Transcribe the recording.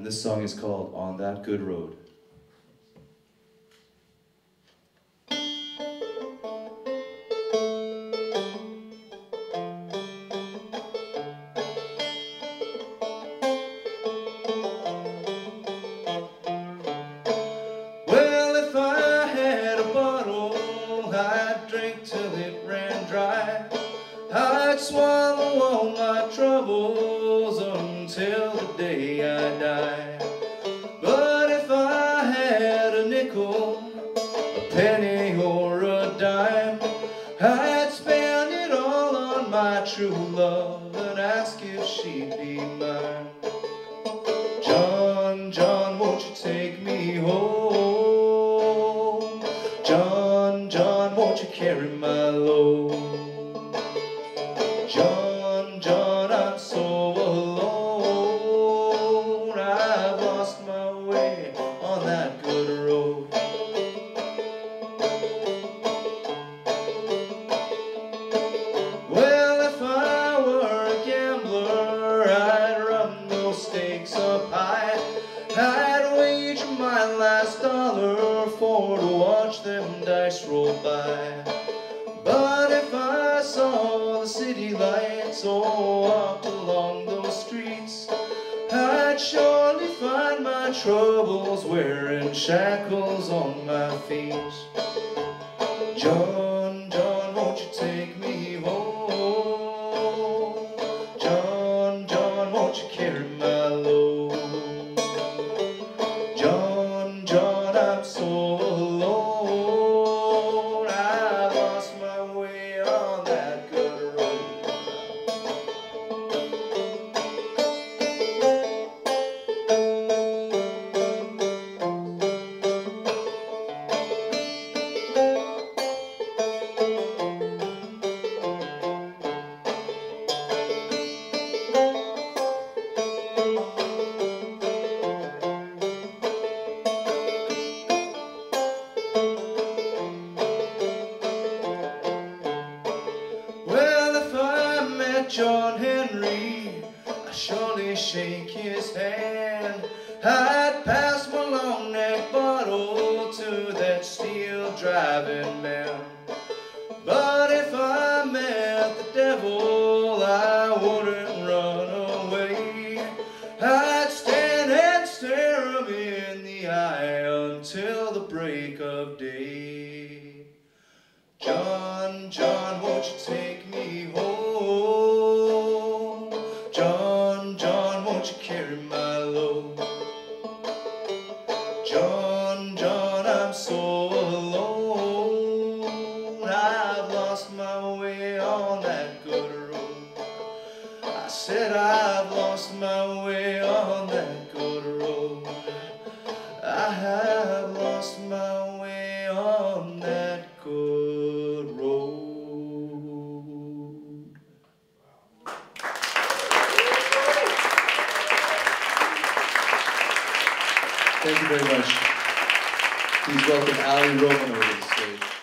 And this song is called On That Good Road. Well, if I had a bottle, I'd drink till it ran dry. I'd swallow all my troubles until the day I die. But if I had a nickel, a penny or a dime, I'd spend it all on my true love and ask if she'd be mine. John, John, won't you take me home? John, John, won't you carry my load? John, John, I'm so alone. I've lost my way on that good road. Well, if I were a gambler, I'd run those stakes up high. I'd wager my last dollar for to watch them dice roll by. But if I saw the city lights or walked along those streets, I'd surely find my troubles wearing shackles on my feet. John, John, won't you take me home? John, John, won't you carry my load? John, John, I'm so alone. I've lost my way on that good road. Well, if I met John Henry, I'd surely shake his hand. I'd pass my long neck bottle to that steel driving man. But if I met the devil, I wouldn't run away. I'd stand and stare him in the eye until the break of day. John, John, won't you take me home? John, John, won't you carry my load? John, John, I'm so alone. I've lost my way on that good road. I said I've lost my way on that good road. I have lost my way on that good road. Thank you very much. Please welcome Ali Roman over to the stage.